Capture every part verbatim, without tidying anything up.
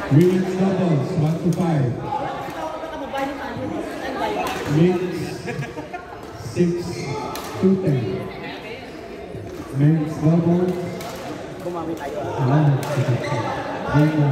Women's doubles, one to five. Men's six to ten. Men's doubles. Alam. Ayan.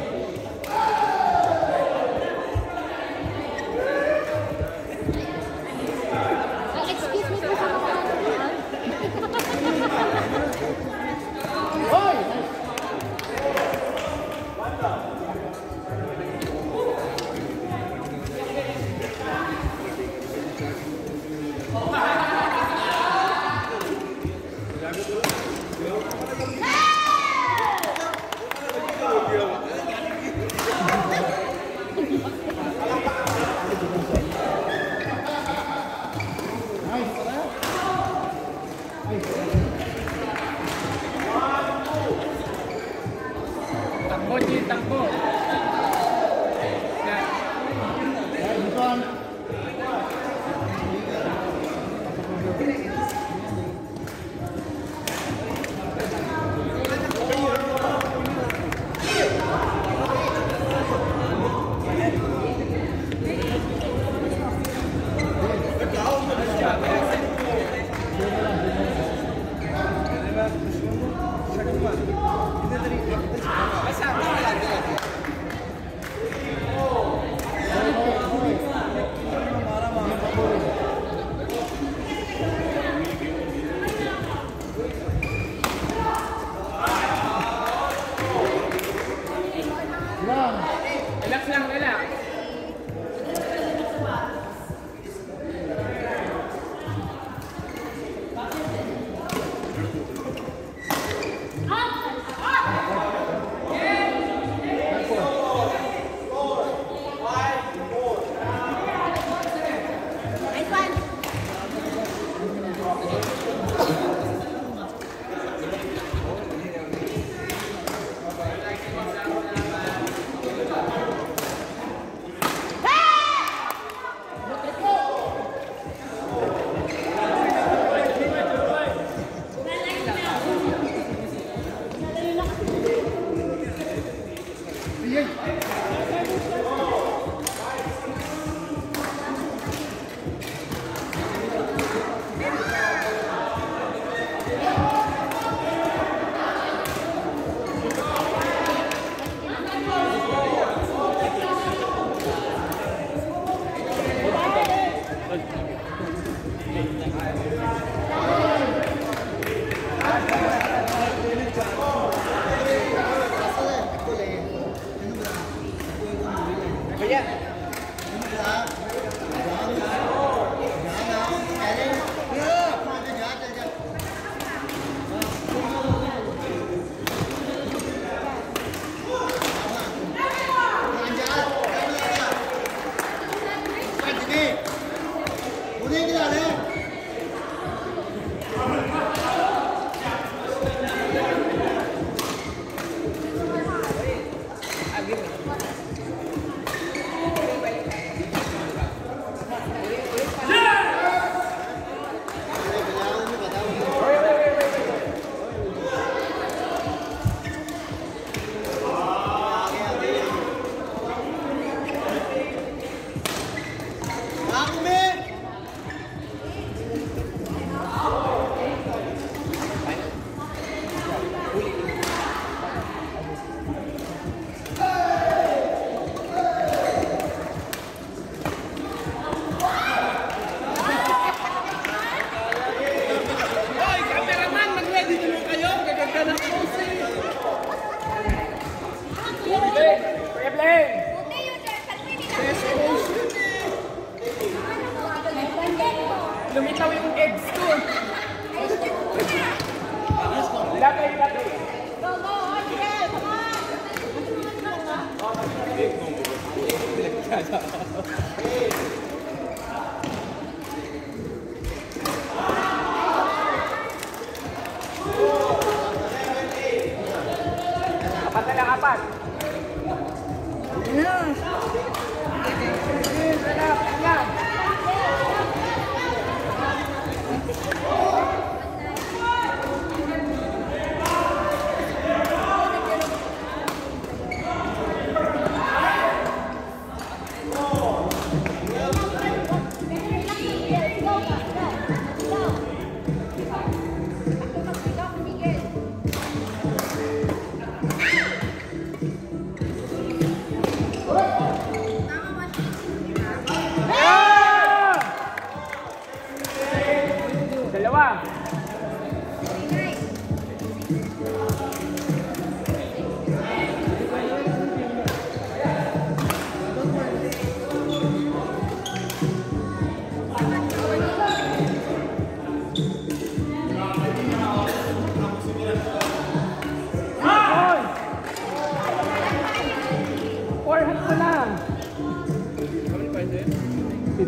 Lumitaw yung eggs ko. Lapay, lapay. Go, go, Ariel! Come on! Apat na lang, apat. Yeah.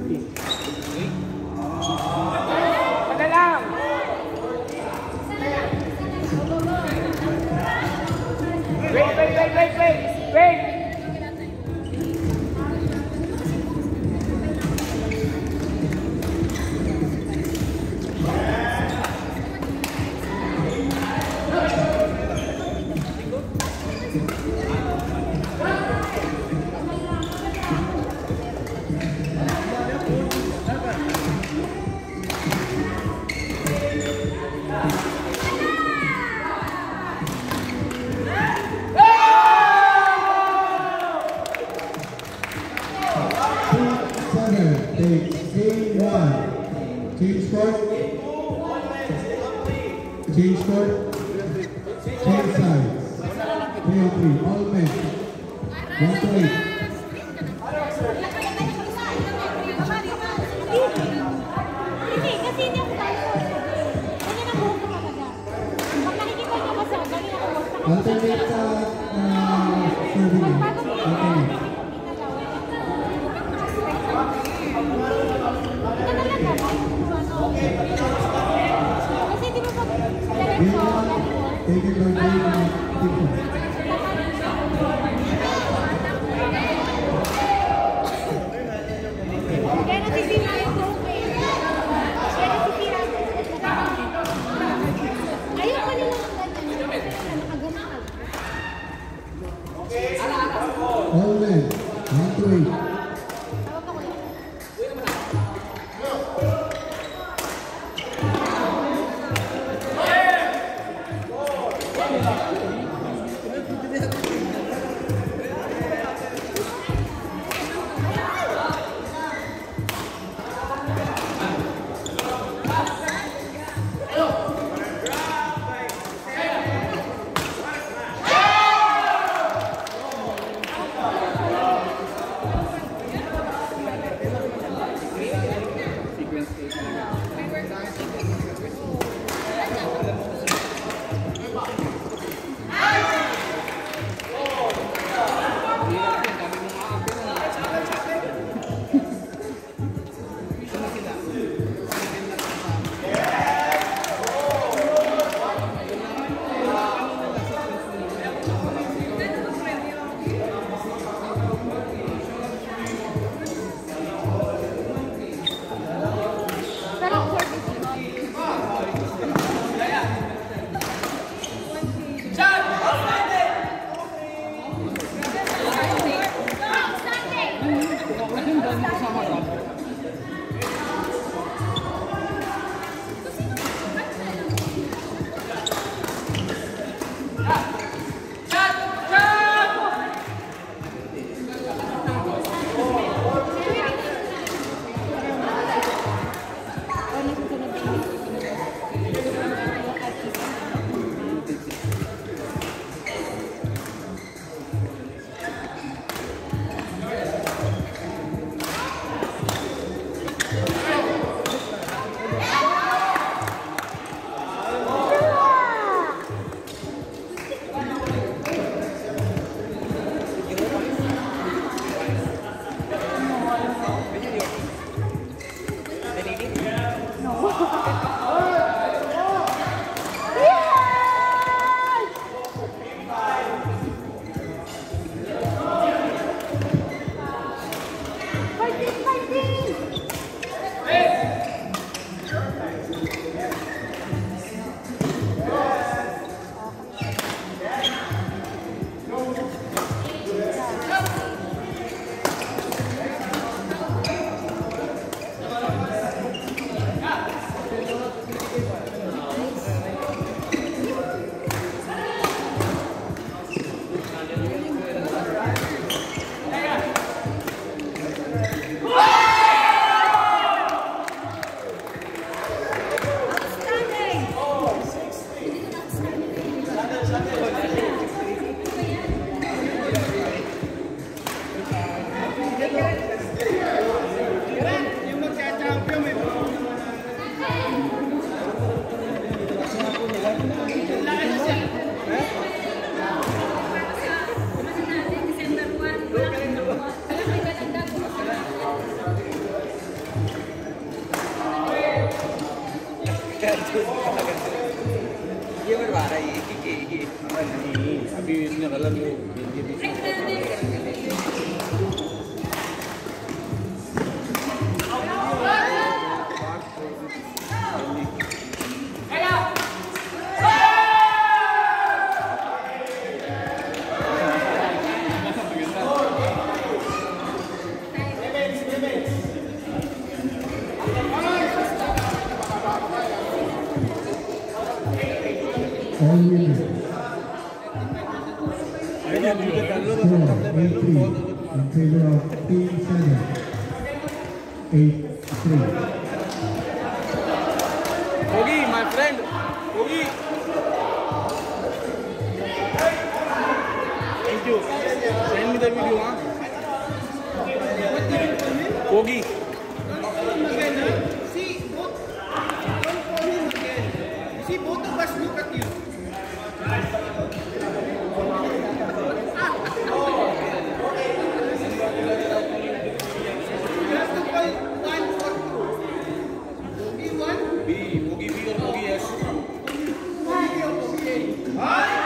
thirty. Kada lang. Wait, wait, wait, wait, wait. Wait. Change court, change sides, three on three, all men, one to eight. Hindi, kasi hindi ako tayo. Ganyan ang buhok ko talaga. Pag nakikita niyo kasi, ganyan ang buhok ko. Alternate sa uh, serving. Alternate. Ito na lang naman. Kasi di ba pag Game one, taken by Dave and Tito. kaya nasisira yung buhok eh. Kaya nasisira yung buhok. Ayaw ka nila ng ganyan. Nakaganak. All men, one to eight. Tawag ako yan. All winners. Score eight three in favor of Team seven. eight three. Yogi, my friend. Yogi. Thank you. Send me the video, huh? Yogi. See, both, don't call him again. See, both of us look at you. You have to call one or two. Bogey one, B. Yogi B or Yogi S. Bogey or Bogey A.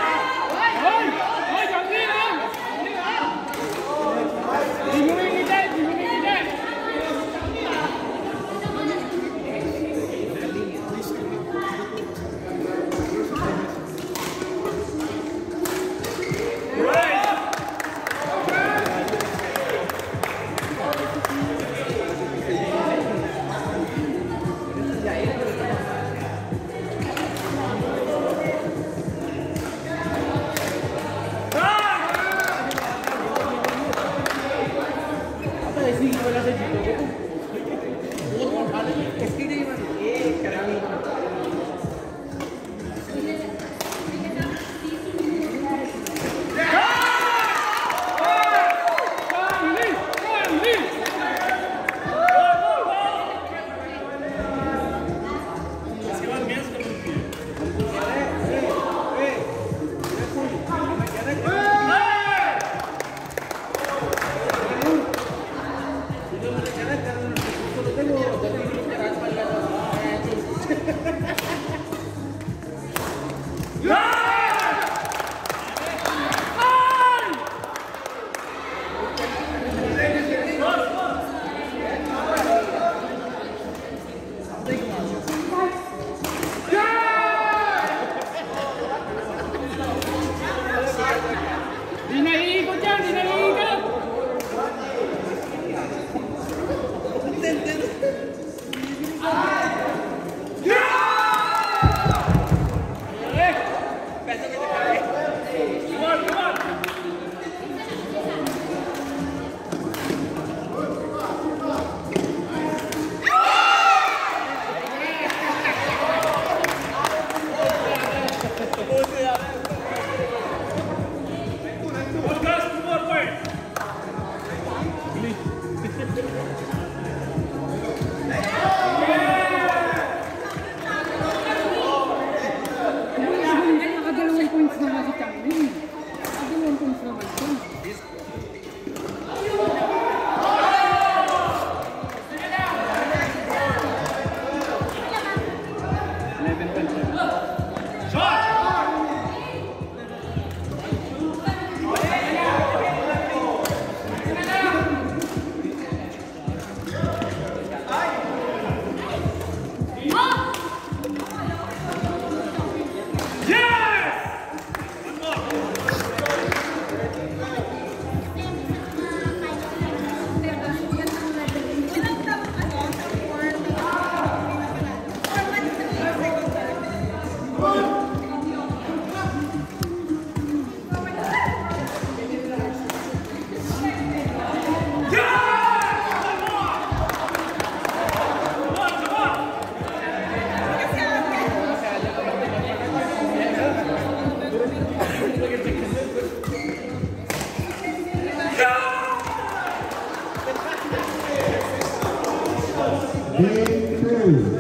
Game two.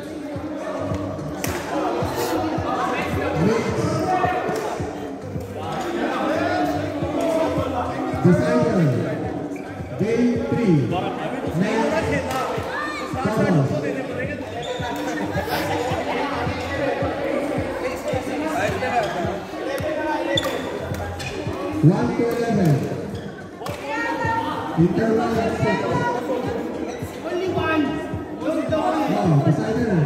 Decider. Game three. Next. Thomas. one to eleven. Interval at six. Only one. Don't do it. Oh, decider.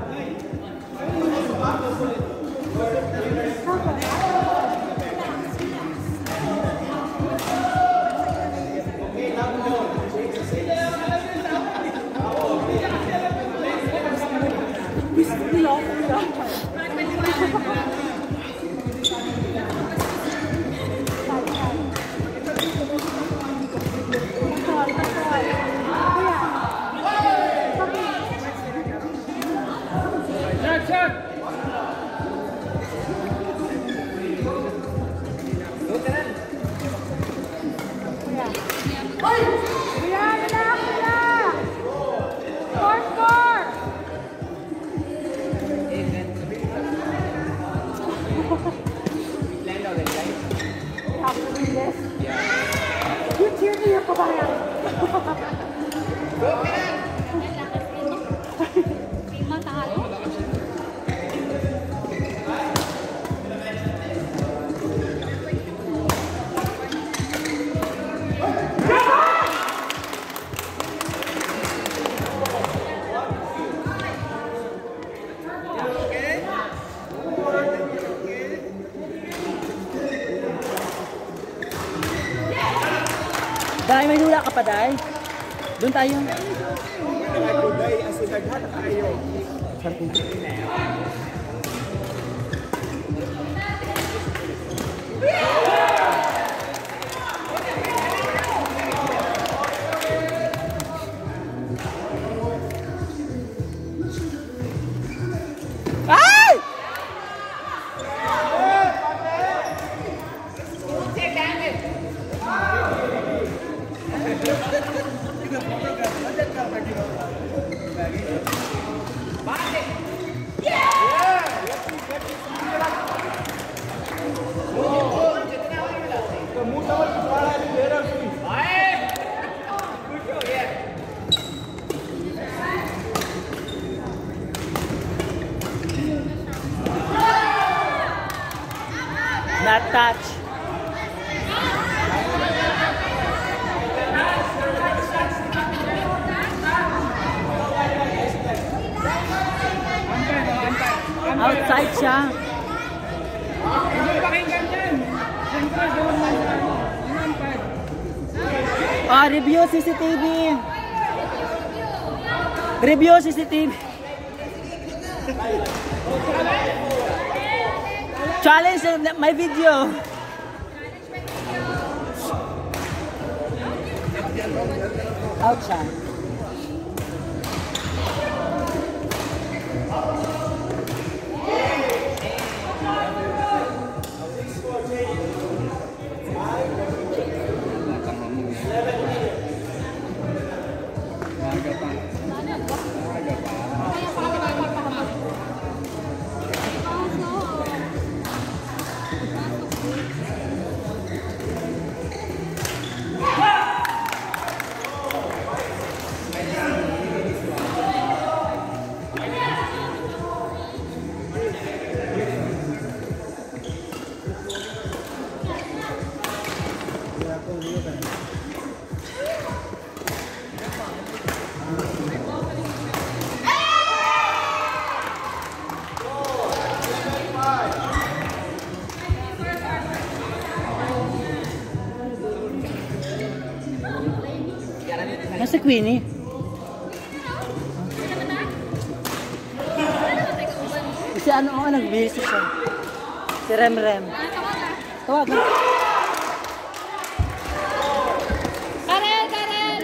You cheer me up about it. Dahil may lula ka pa, Day. Doon tayo. Nagduday ang sinaghat tayo. Ay! Not touch. Outside siya. Ah, review C C T V. Review C C T V. Challenge my video. Outside. Nasa Queenie. Si ano ako, nag-busy siya. Si Rem Rem. Tawagan. Karel, Karel!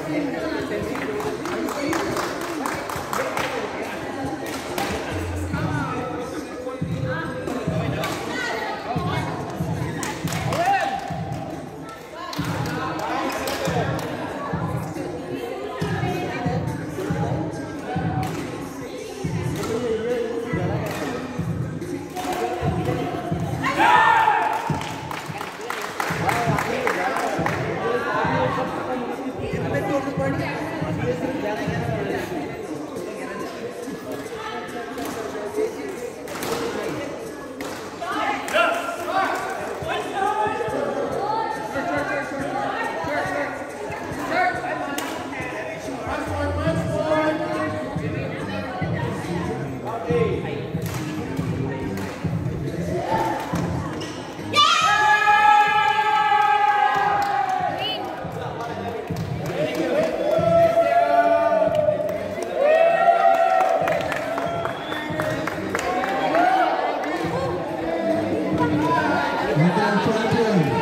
Champion.